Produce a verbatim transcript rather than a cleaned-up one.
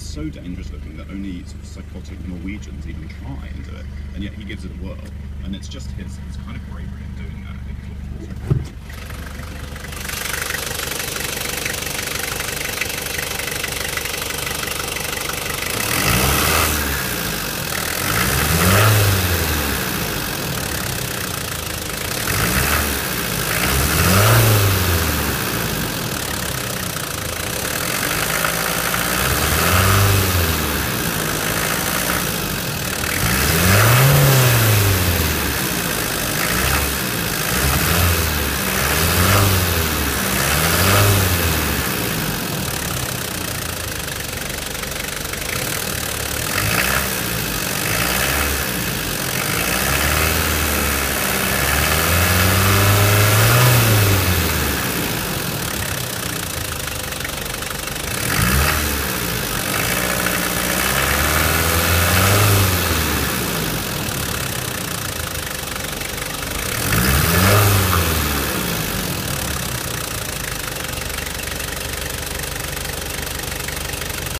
so dangerous looking that only sort of psychotic Norwegians even try and do it, and yet he gives it a whirl, and it's just his, his kind of bravery in doing that, I think, is what